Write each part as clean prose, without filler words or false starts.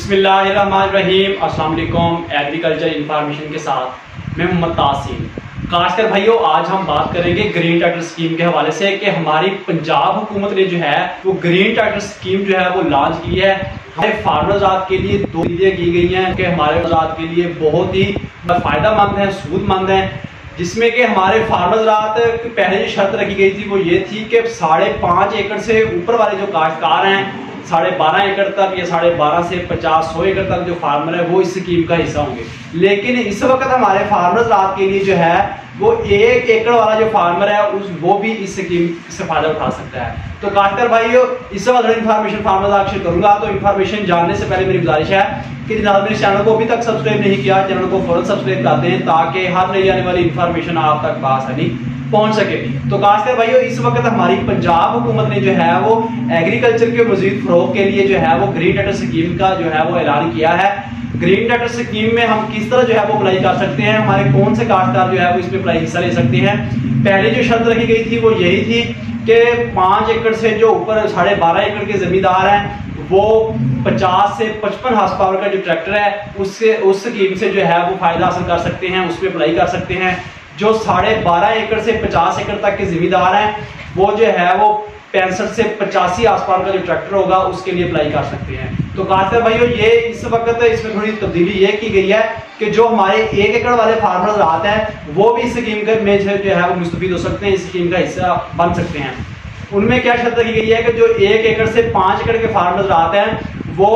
बिस्मिल्लाहिर्रहमानिर्रहीम। अस्सलाम वालेकुम। एग्रीकल्चर इंफॉर्मेशन के साथ मैं मोहम्मद तासीम। खासकर भाइयों, आज हम बात करेंगे ग्रीन ट्रैक्टर स्कीम के हवाले से कि हमारी पंजाब हुकूमत ने जो है वो ग्रीन ट्रैक्टर स्कीम जो है वो लॉन्च की है। हमारे फार्मर्स के लिए दो चीजें की गई हैं कि हमारे के लिए बहुत ही फायदेमंद है, सूदमंद है, जिसमें कि हमारे फार्मर्स की पहले जो शर्त रखी गई थी वो ये थी कि 5.5 एकड़ से ऊपर वाले जो काश्तकार हैं, 12.5 एकड़ तक या 12.5 से 50-100 एकड़ तक जो फार्मर है वो इस स्कीम का हिस्सा होंगे। लेकिन इस वक्त हमारे फार्मर्स के लिए जो है वो 1 एकड़ वाला जो फार्मर है वो भी इस स्कीम से फायदा उठा सकता है। तो खासकर भाइयों, इस वक्त इन्फॉर्मेशन फार्मर्स शेयर करूंगा। तो इन्फॉर्मेशन जानने से पहले मेरी गुजारिश है कि जनाब मेरे चैनल को अभी तक सब्सक्राइब नहीं किया, चैनल को फौरन सब्सक्राइब कर दें ताकि हर नई आने वाली इन्फॉर्मेशन आप तक आसानी पहुंच सके। तो खासकर भाइयों, इस वक्त हमारी पंजाब हुकूमत ने जो है वो एग्रीकल्चर के मजीद फरोग के लिए जो है वो ग्रीन ट्रैक्टर स्कीम का जो है वो ऐलान किया है। ग्रीन ट्रैक्टर स्कीम में हम किस तरह जो है वो अप्लाई कर सकते हैं, हमारे कौन से काश्तकार जो है वो इसमें अप्लाई हिस्सा ले सकते हैं। पहले जो शर्त रखी गई थी वो यही थी कि 5 एकड़ से जो ऊपर 12.5 एकड़ के जमींदार हैं वो 50 से 55 हार्स पावर का जो ट्रैक्टर है उस स्कीम से जो है वो फायदा हासिल कर सकते हैं, उसमें अप्लाई कर सकते हैं। जो 12.5 एकड़ से 50 एकड़ तक के जिम्मेदार हैं वो जो है वो 65 से 85 हार्स पावर का जो ट्रैक्टर होगा उसके लिए अप्लाई कर सकते हैं। तो खासकर भाइयों, ये इस वक्त इसमें थोड़ी तब्दीली ये की गई है कि जो हमारे 1 एकड़ वाले फार्मर्स आते हैं वो भी इस स्कीम में जो है वो मुस्तफीद हो सकते हैं, इस स्कीम का हिस्सा बन सकते हैं। उनमें क्या शर्त की गई है कि जो 1 एकड़ से 5 एकड़ के फार्मर्स आते हैं वो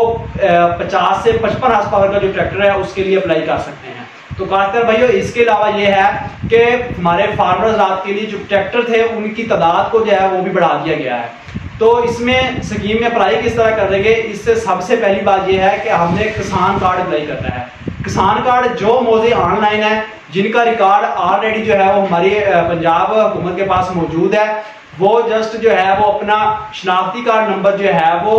50 से 55 हार्स पावर का जो ट्रैक्टर है उसके लिए अप्लाई कर सकते हैं। तो खासकर भाइयों, इसके अलावा ये है कि हमारे फार्मर्स के लिए जो ट्रैक्टर थे उनकी तादाद को जो है वो भी बढ़ा दिया गया है। तो इसमें स्कीम में अप्लाई किस तरह करेंगे, इससे सबसे पहली बात यह है कि हमने किसान कार्ड अप्लाई करना है। किसान कार्ड जो मौजूद ऑनलाइन है, जिनका रिकॉर्ड ऑलरेडी जो है वो हमारी पंजाब हुकूमत के पास मौजूद है, वो जस्ट जो है वो अपना शनाख्ती कार्ड नंबर जो है वो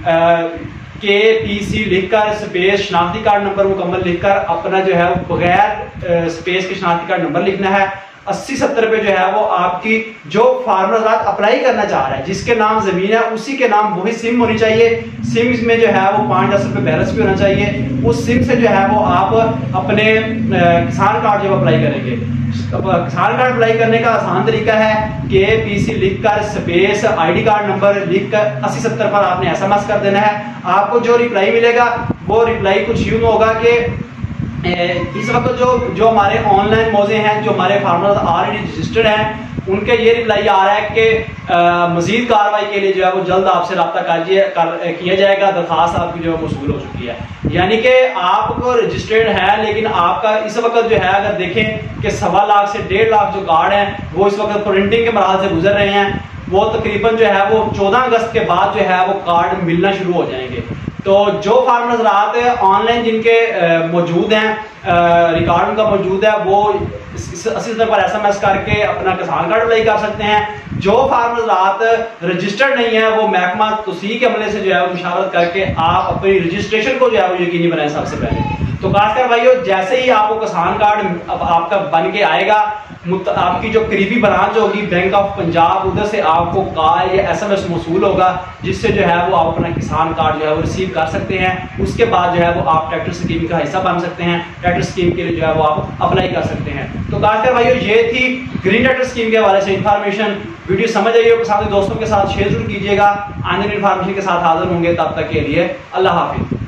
KPC लिखकर स्पेस शनाख्ती कार्ड नंबर मुकम्मल लिखकर अपना जो है बगैर स्पेस के शनाख्ती कार्ड नंबर लिखना है। 80-70 पे जो है वो आपकी जो फार्मर अप्लाई करना चाह रहा है, जिसके नाम जमीन है उसी के नाम वही सिम होनी चाहिए। सिम में जो है वो 5-10 रुपए बैलेंस भी होना चाहिए। उस सिम से जो है वो आप अपने किसान कार्ड जब अप्लाई करेंगे, किसान कार्ड अप्लाई करने का आसान तरीका है KPC लिखकर स्पेस ID कार्ड नंबर लिखकर 80-70 पर आपने SMS कर देना है। आपको जो रिप्लाई मिलेगा वो रिप्लाई कुछ यूं होगा कि इस वक्त जो हमारे ऑनलाइन मौजे हैं, जो हमारे फार्मर्स ऑलरेडी रजिस्टर्ड हैं, उनके ये रिप्लाई आ रहा है कि मजीद कार्रवाई के लिए जो है वो जल्द आपसे रब्ता किया जाएगा, दरखास्त आपकी जो है मौसूल हो चुकी है। यानी कि आपको रजिस्टर्ड है, लेकिन आपका इस वक्त जो है अगर देखें कि 1.25 लाख से 1.5 लाख जो कार्ड हैं वो इस वक्त प्रिंटिंग के मराहल से गुजर रहे हैं। वो तकरीबन जो है वो 14 अगस्त के बाद जो है वो कार्ड मिलना शुरू हो जाएंगे। तो जो फार्मर्स ऑनलाइन जिनके मौजूद हैं, रिकॉर्ड उनका मौजूद है, वो 80 पर SMS करके अपना किसान कार्ड अप्लाई कर सकते हैं। जो फार्मर्स रजिस्टर्ड नहीं है वो महकमा तौसीक के अमले से जो है मुशावरत करके आप अपनी रजिस्ट्रेशन को जो है वो यकीनी बनाएं सबसे पहले। तो खासकर भाइयों, जैसे ही आपको किसान कार्ड आपका बन के आएगा, आपकी जो करीबी ब्रांच होगी बैंक ऑफ पंजाब, उधर से आपको कॉल या SMS मौसूल होगा, जिससे जो है वो आप अपना किसान कार्ड जो है वो रिसीव कर सकते हैं। उसके बाद जो है वो आप ट्रैक्टर स्कीम का हिस्सा बन सकते हैं। ट्रैक्टर स्कीम के लिए जो है वो आप अप्लाई कर सकते हैं। तो खासकर भाइयों, ये थी ग्रीन ट्रैक्टर स्कीम के हवाले से इन्फॉर्मेशन। वीडियो समझ आई हो तो साथ दोस्तों के साथ शेयर जरूर कीजिएगा। आने वाली इन्फॉर्मेशन के साथ हाजिर होंगे, तब तक के लिए अल्लाह हाफिज।